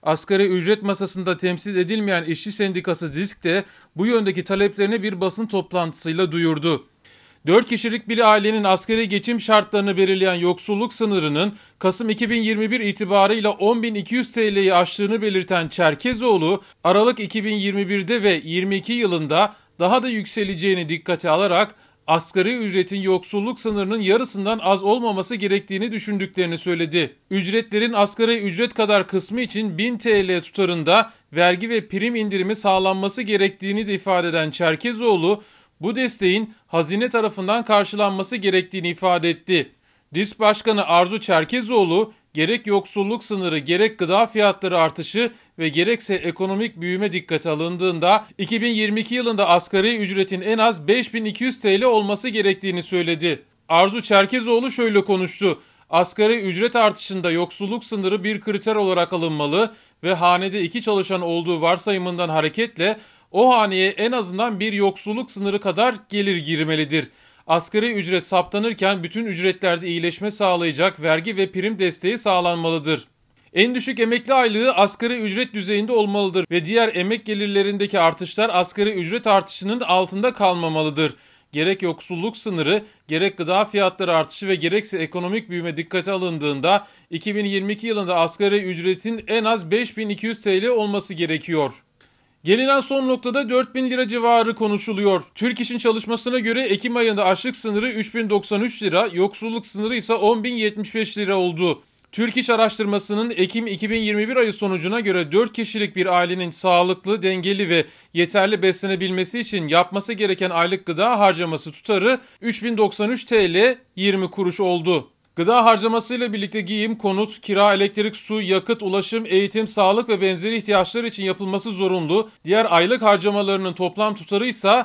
Asgari ücret masasında temsil edilmeyen işçi sendikası DİSK de bu yöndeki taleplerini bir basın toplantısıyla duyurdu. 4 kişilik bir ailenin asgari geçim şartlarını belirleyen yoksulluk sınırının Kasım 2021 itibarıyla 10.200 TL'yi aştığını belirten Çerkezoğlu, Aralık 2021'de ve 22 yılında daha da yükseleceğini dikkate alarak asgari ücretin yoksulluk sınırının yarısından az olmaması gerektiğini düşündüklerini söyledi. Ücretlerin asgari ücret kadar kısmı için 1000 TL tutarında vergi ve prim indirimi sağlanması gerektiğini de ifade eden Çerkezoğlu, bu desteğin hazine tarafından karşılanması gerektiğini ifade etti. DİSK Başkanı Arzu Çerkezoğlu, gerek yoksulluk sınırı, gerek gıda fiyatları artışı ve gerekse ekonomik büyüme dikkate alındığında 2022 yılında asgari ücretin en az 5200 TL olması gerektiğini söyledi. Arzu Çerkezoğlu şöyle konuştu. Asgari ücret artışında yoksulluk sınırı bir kriter olarak alınmalı ve hanede 2 çalışan olduğu varsayımından hareketle o haneye en azından bir yoksulluk sınırı kadar gelir girmelidir. Asgari ücret saptanırken bütün ücretlerde iyileşme sağlayacak vergi ve prim desteği sağlanmalıdır. En düşük emekli aylığı asgari ücret düzeyinde olmalıdır ve diğer emek gelirlerindeki artışlar asgari ücret artışının altında kalmamalıdır. Gerek yoksulluk sınırı, gerek gıda fiyatları artışı ve gerekse ekonomik büyüme dikkate alındığında 2022 yılında asgari ücretin en az 5200 TL olması gerekiyor. Gelinen son noktada 4000 lira civarı konuşuluyor. Türk İş'in çalışmasına göre Ekim ayında açlık sınırı 3093 lira, yoksulluk sınırı ise 10.075 lira oldu. Türk İş araştırmasının Ekim 2021 ayı sonucuna göre 4 kişilik bir ailenin sağlıklı, dengeli ve yeterli beslenebilmesi için yapması gereken aylık gıda harcaması tutarı 3093 TL 20 kuruş oldu. Gıda harcamasıyla birlikte giyim, konut, kira, elektrik, su, yakıt, ulaşım, eğitim, sağlık ve benzeri ihtiyaçlar için yapılması zorunlu. Diğer aylık harcamalarının toplam tutarı ise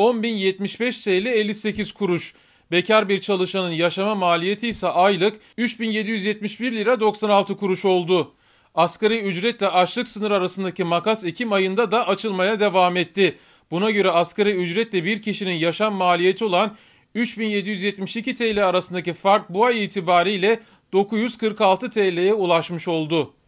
10.075 TL 58 kuruş. Bekar bir çalışanın yaşama maliyeti ise aylık 3.771 lira 96 kuruş oldu. Asgari ücretle açlık sınırı arasındaki makas Ekim ayında da açılmaya devam etti. Buna göre asgari ücretle bir kişinin yaşam maliyeti olan 3.772 TL arasındaki fark bu ay itibariyle 946 TL'ye ulaşmış oldu.